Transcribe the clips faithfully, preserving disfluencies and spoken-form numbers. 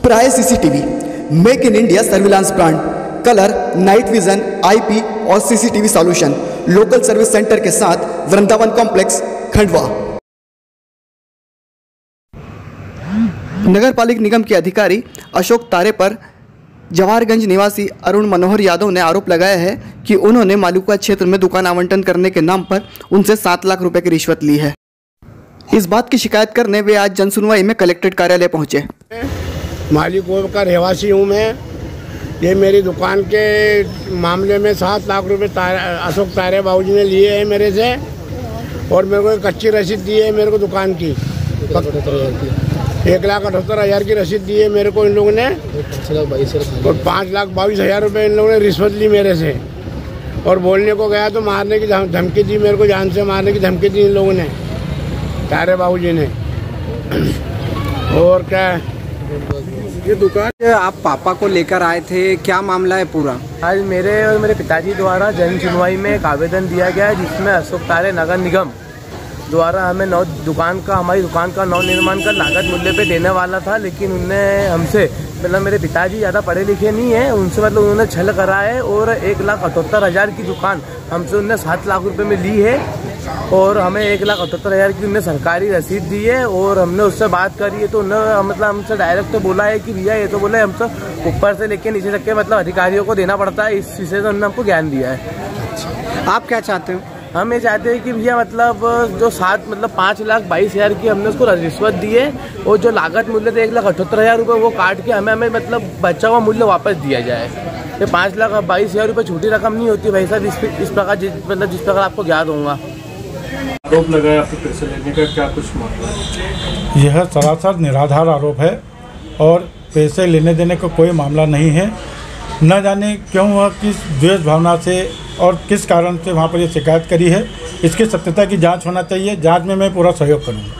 पर आए CCTV, make in India surveillance brand, colour, night vision, IP और CCTV solution, local service centre के साथ वृंदावन कॉम्प्लेक्स, खंडवा। नगर पालिक निगम के अधिकारी अशोक तारे पर जवाहरगंज निवासी अरुण मनोहर यादव ने आरोप लगाया है कि उन्होंने मालूका क्षेत्र में दुकान आवंटन करने के नाम पर उनसे सात लाख रुपए की रिश्वत ली है। इस बात की शिकायत करने वे आज जनसुनवाई में कलेक्ट्रेट कार्यालय पहुंचे। मालिकों का रहवासी हूँ मैं। ये मेरी दुकान के मामले में सात लाख रुपए अशोक तारे बाबूजी ने लिए हैं मेरे से, और मेरे को एक कच्ची रसीद दी है मेरे को दुकान की, एक लाख अठहत्तर हज़ार की रसीद दी है मेरे को इन लोगों ने, और पाँच लाख बाईस हज़ार रुपये इन लोगों ने रिश्वत ली मेरे से। और बोलने को गया तो मारने की धमकी दी, मेरे को जान से मारने की धमकी दी इन लोगों ने, तारे बाबूजी ने। और क्या ये दुकान आप पापा को लेकर आए थे, क्या मामला है पूरा? आज मेरे और मेरे पिताजी द्वारा जन सुनवाई में एक आवेदन दिया गया है, जिसमें अशोक तारे नगर निगम द्वारा हमें नौ दुकान का हमारी दुकान का नव निर्माण का लागत मूल्य पे देने वाला था, लेकिन उनने हमसे मतलब मेरे पिताजी ज़्यादा पढ़े लिखे नहीं है, उनसे मतलब उन्होंने छल करा है और एक लाख अठहत्तर हज़ार की दुकान हमसे उनने सात लाख रुपए में ली है, और हमें एक लाख अठहत्तर हज़ार की उनने सरकारी रसीद दी है। और हमने उससे बात करी है तो उन्होंने मतलब हमसे डायरेक्ट तो बोला है कि भैया ये तो बोले हमसे ऊपर से लेके नीचे तक के मतलब अधिकारियों को देना पड़ता है, इस विषय से उन्होंने हमको ज्ञान दिया है। आप क्या चाहते हो? हम ये चाहते हैं कि भैया मतलब जो सात मतलब पाँच लाख बाईस हज़ार की हमने उसको रिश्वत दी है, और जो लागत मूल्य था एक लाख अठहत्तर हज़ार रुपये वो काट के हमें हमें मतलब बचा हुआ मूल्य वापस दिया जाए। ये पाँच लाख बाईस हज़ार रुपये छोटी रकम नहीं होती भाई साहब, इस इस प्रकार जिस मतलब जिस प्रकार आपको ज्ञात होगा। आरोप लगाया आपको पैसे लेने का, क्या कुछ मामला है? यह सरासर निराधार आरोप है और पैसे लेने देने का को कोई मामला नहीं है। न जाने क्यों वह किस द्वेष भावना से और किस कारण से वहाँ पर ये शिकायत करी है, इसकी सत्यता की जांच होना चाहिए। जांच में मैं पूरा सहयोग करूँगा।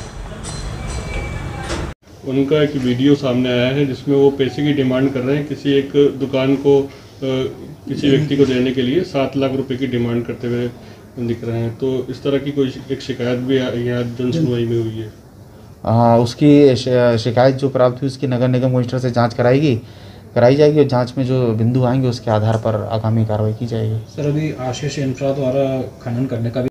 उनका एक वीडियो सामने आया है जिसमें वो पैसे की डिमांड कर रहे हैं, किसी एक दुकान को आ, किसी व्यक्ति को देने के लिए सात लाख रुपए की डिमांड करते हुए दिख रहे हैं। तो इस तरह की कोई एक शिकायत भी यहाँ जन सुनवाई में हुई है। हाँ, उसकी शिकायत जो प्राप्त हुई उसकी नगर निगम कमिश्नर से जांच कराएगी कराई जाएगी और जांच में जो बिंदु आएंगे उसके आधार पर आगामी कार्रवाई की जाएगी। सर, अभी आशीष इंफ्रा द्वारा खनन करने का भी